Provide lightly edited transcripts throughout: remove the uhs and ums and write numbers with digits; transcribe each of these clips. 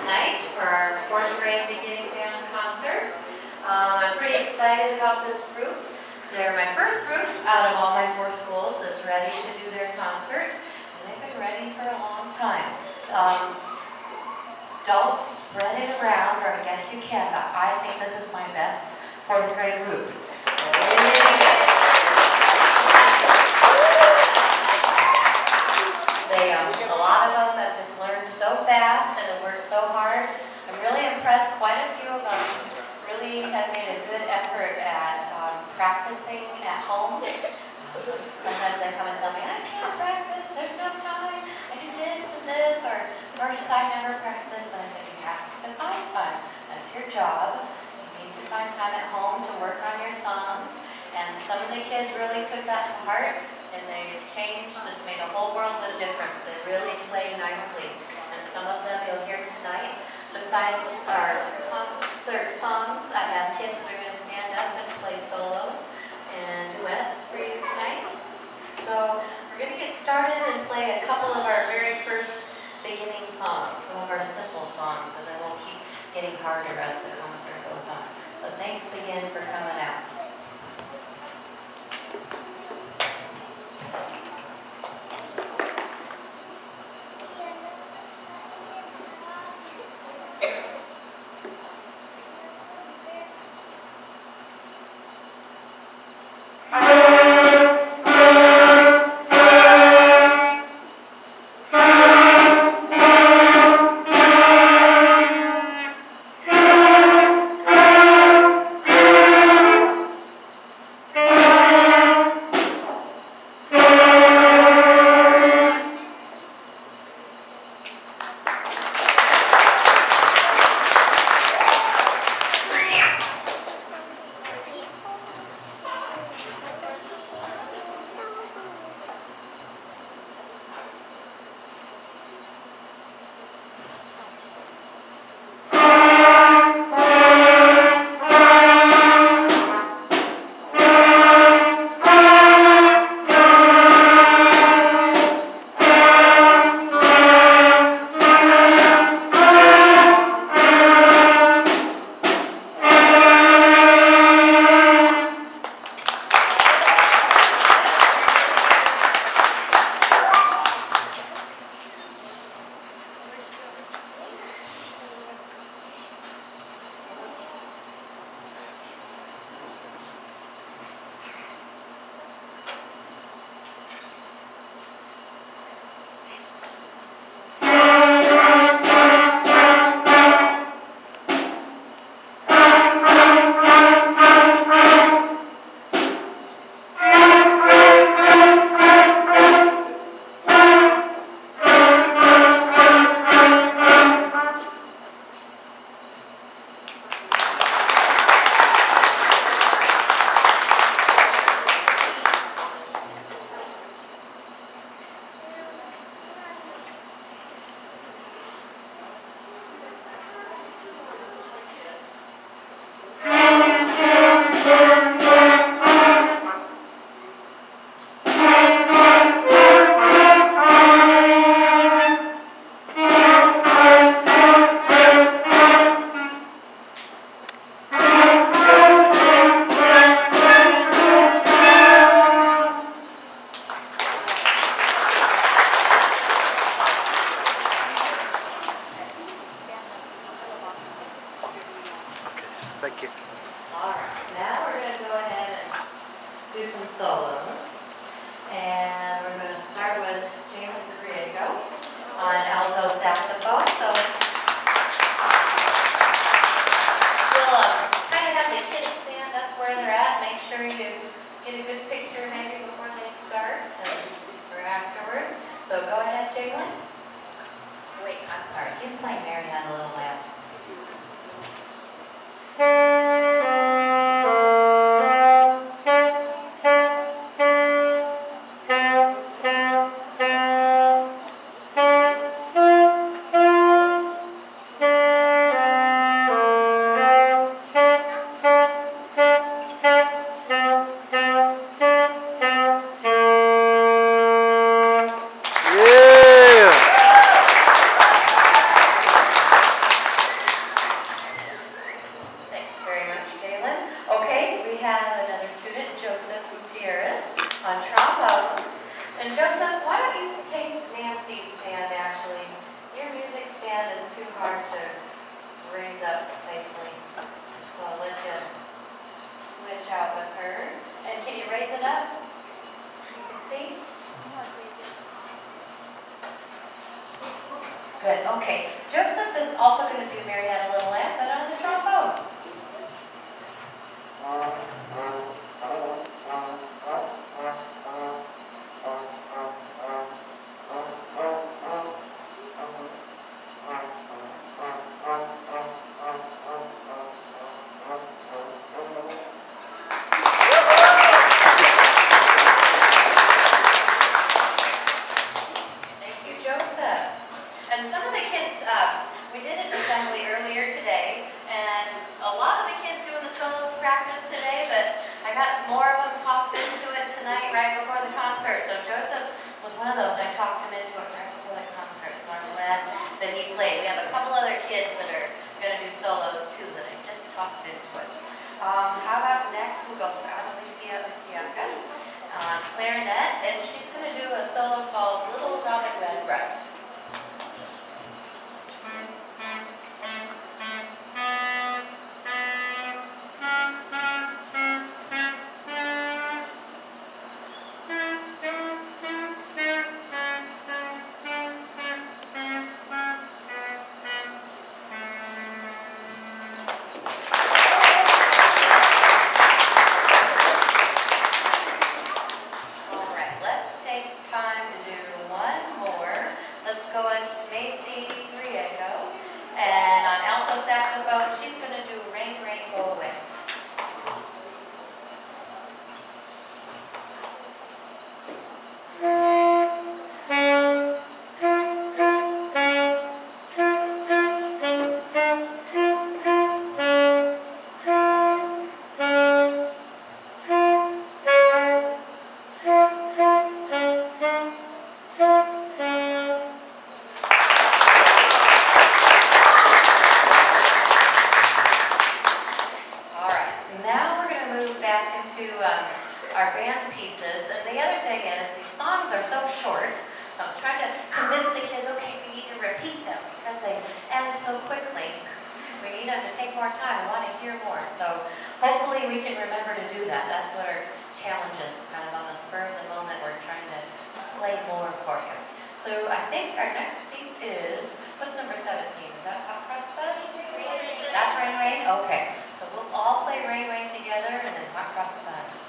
tonight for our 4th grade beginning band concert. I'm pretty excited about this group. They're my first group out of all my 4 schools that's ready to do their concert, and they've been ready for a long time. Don't spread it around, or I guess you can, but I think this is my best 4th grade group. A lot of them have just learned so fast and have worked so hard. I'm really impressed. Quite a few of them really have made a good effort at practicing at home. Sometimes they come and tell me, I can't practice, there's no time, I do this and this, or just I never practice. And I said, you have to find time. That's your job. You need to find time at home to work on your songs. And some of the kids really took that to heart, and they've changed, just made a whole world of difference. They really play nicely. And some of them you'll hear tonight. Besides our concert songs, I have kids that are going to stand up and play solos and duets for you tonight. So we're going to get started and play a couple of our very first beginning songs, some of our simple songs, and then we'll keep getting harder as the concert goes on. But thanks again for coming out. Thank you. All right, now we're going to go ahead and do some solos. And we're going to start with Jalen Griego on alto saxophone. So we'll kind of have the kids stand up where they're at. Make sure you get a good picture maybe before they start or afterwards. So go ahead, Jalen. Wait, I'm sorry. He's playing Mary Had a Little Lamb. Good, okay. Joseph is also going to do Marietta Little Lamb, but on the trombone. And some of the kids, we did an assembly earlier today, and a lot of the kids doing the solos practice today, but I got more of them talked into it tonight right before the concert. So Joseph was one of those, I talked him into it right before the concert, so I'm glad that he played. We have a couple other kids that are going to do solos too that I just talked into it. How about next, we'll go for Alicia Akiaka on clarinet, and she's going to do a solo called Little Robin Redbreast. Our band pieces, and the other thing is these songs are so short. I was trying to convince the kids, okay, we need to repeat them because they end so quickly. We need them to take more time. We want to hear more. So hopefully we can remember to do that. That's what our challenge is, kind of on the spur of the moment. We're trying to play more for you. So I think our next piece is, what's number 17? Is that Hot Cross Buns? That's Rain Rain? Okay. So we'll all play Rain Rain together and then Hot Cross Buns.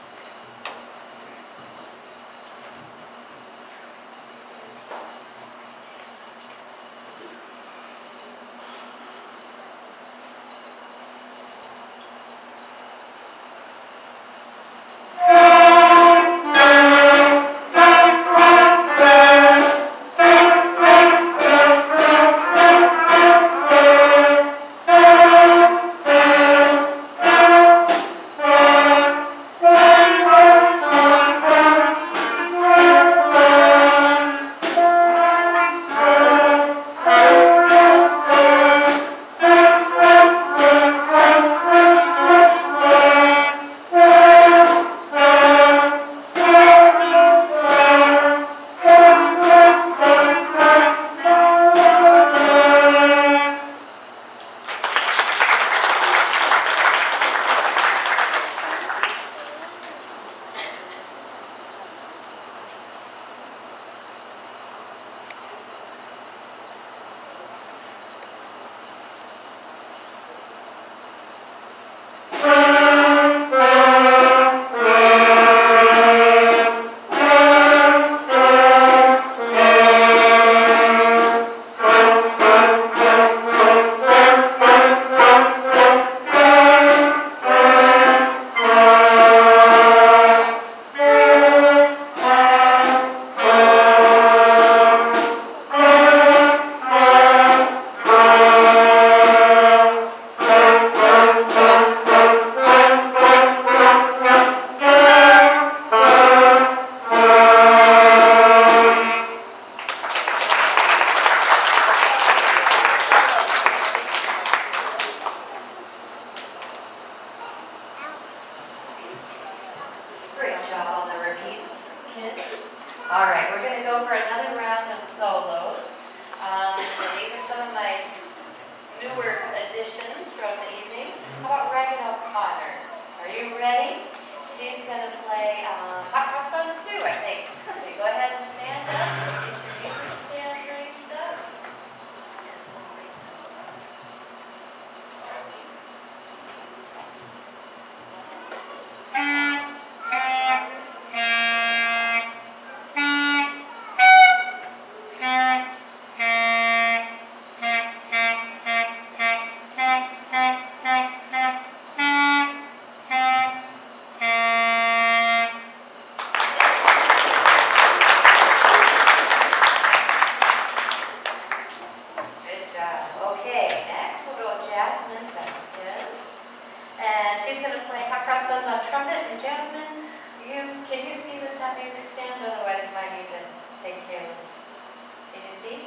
All right, we're going to go for another round of solos. So these are some of my newer additions from the evening. How about Reagan O'Connor? Are you ready? She's going to play Hot Cross Buns too, I think. So you go ahead and stand up. Get your music stand raised up. Crossbones on trumpet, and Jasmine, can you see with that music stand? Otherwise you might need to take Caleb's. Can you see?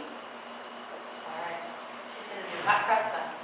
All right. She's going to do hot cross buns.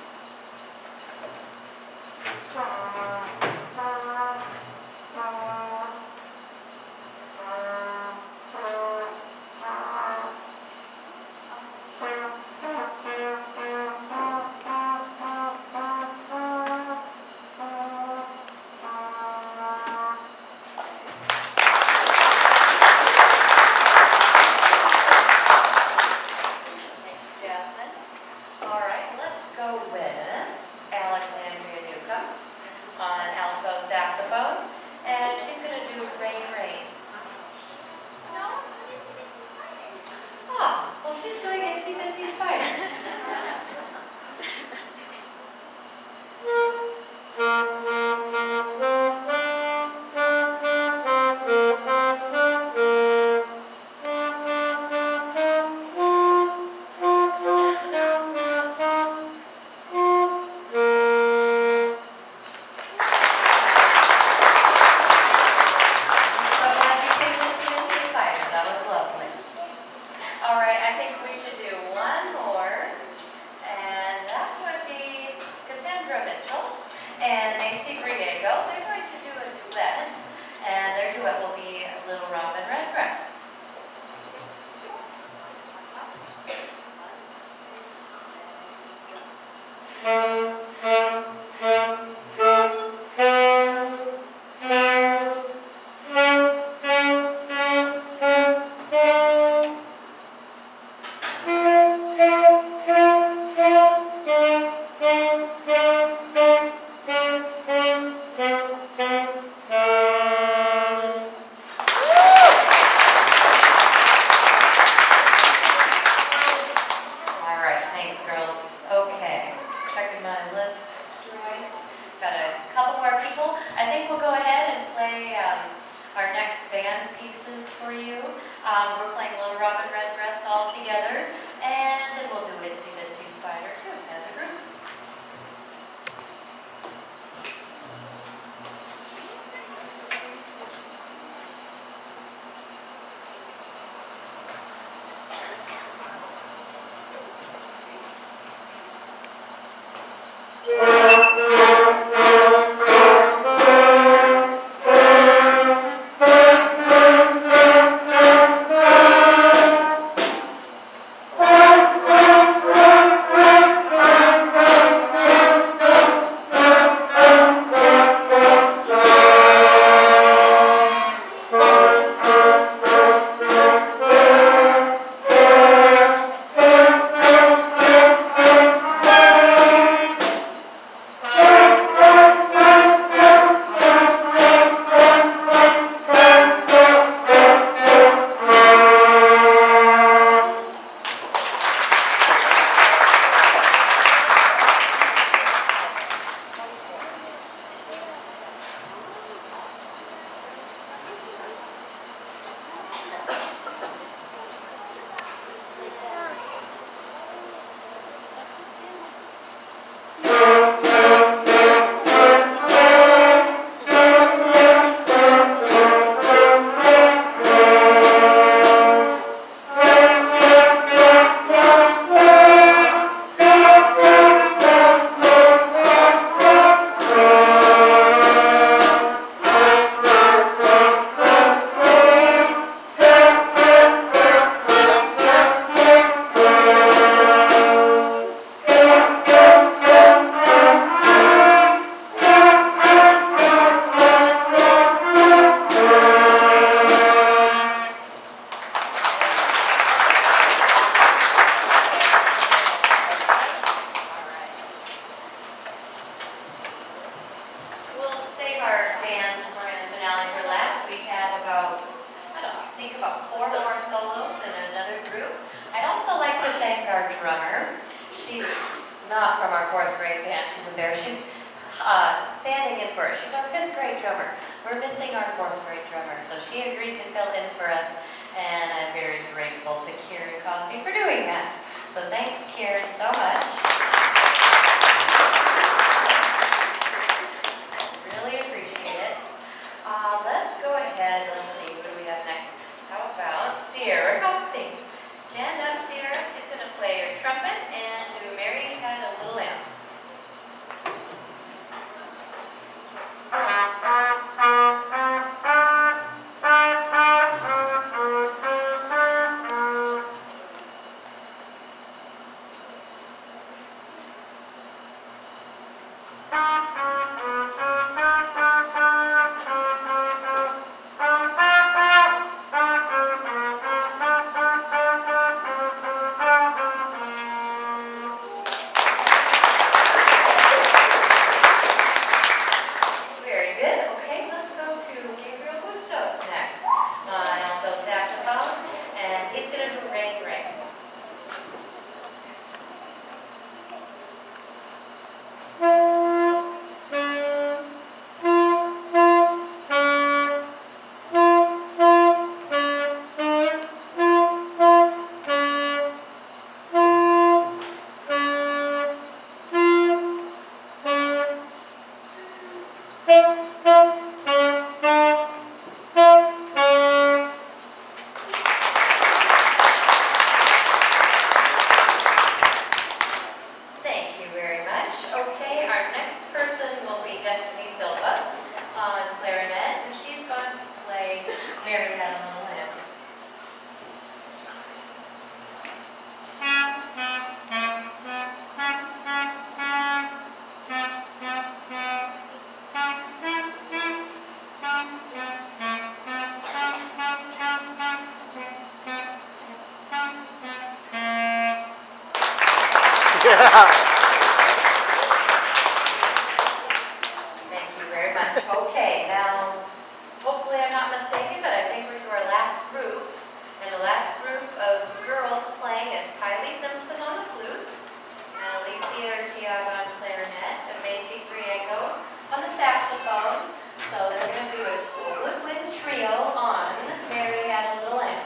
Really appreciate it. Thank you very much. Okay, now, hopefully I'm not mistaken, but I think we're to our last group. And the last group of girls playing is Kylie Simpson on the flute, and Alicia Artiaga on clarinet, and Macy Griego on the saxophone. So they're going to do a woodwind trio on Mary Had a Little Lamb.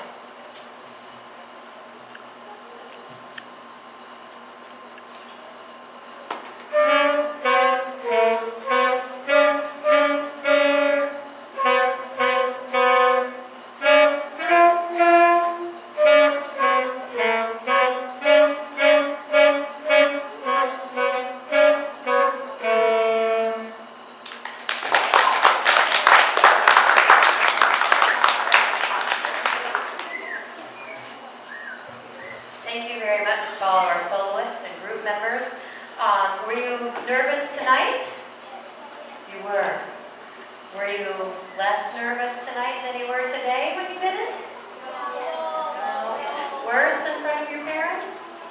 Thank you very much to all our soloists and group members. Were you nervous tonight? You were. Were you less nervous tonight than you were today when you did it? No. Worse in front of your parents?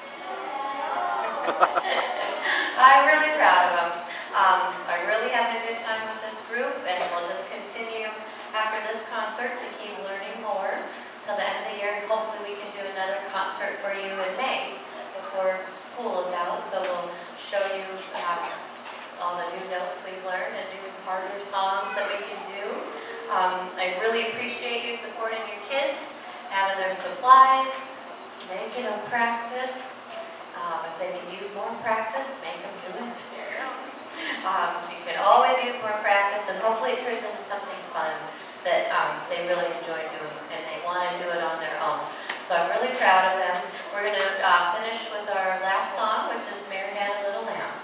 I'm really proud of them. I'm really having a good time with this group, and we'll just continue after this concert to keep learning more till the end of the year. And hopefully we can do another concert for you in May before school is out. So we'll show you all the new notes we've learned and new harder songs that we can do. I really appreciate you supporting your kids, having their supplies, making them practice. If they can use more practice, make them do it. You can always use more practice, and hopefully it turns into something fun that they really enjoy doing, and they want to do it on their own. So I'm really proud of them. We're going to finish with our last song, which is Mary Had a Little Lamb.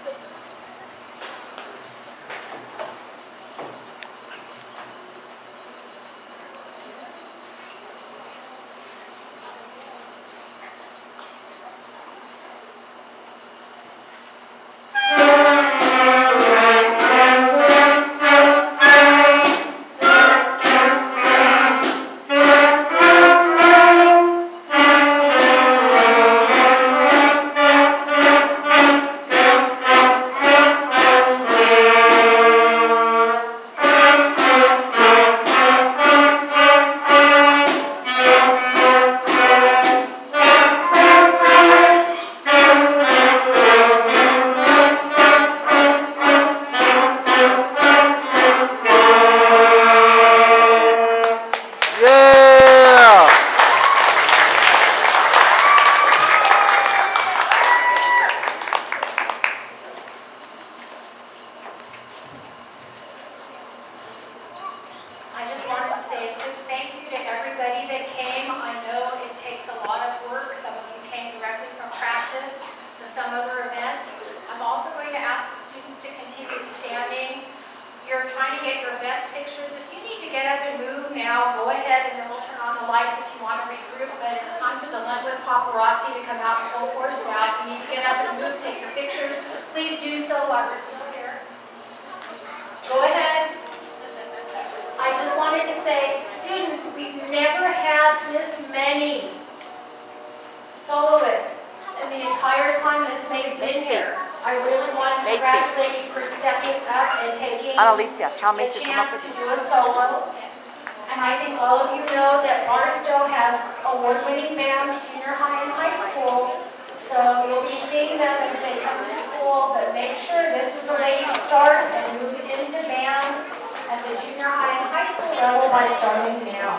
Alicia, tell me to come up with to do a solo. And I think all of you know that Barstow has award-winning bands, junior high and high school. So you'll be seeing them as they come to school, but make sure this is the way you start and move it into band at the junior high and high school level by starting now.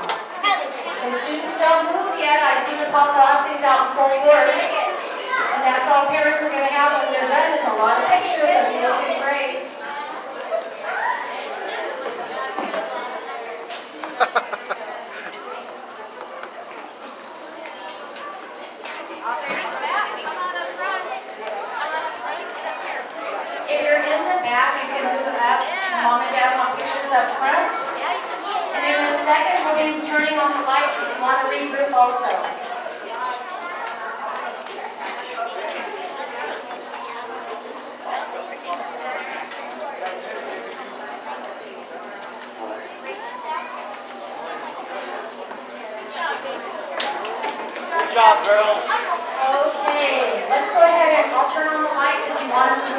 So students don't move yet. I see the paparazzis out in full force. And that's all parents are going to have when they're done is a lot of pictures of you looking great. If you're in the back, you can move up. Mom and Dad want pictures up front. And in a second, we're going to be turning on the lights if you want to regroup also. Good job, girls. Okay, let's go ahead and I'll turn on the we want them to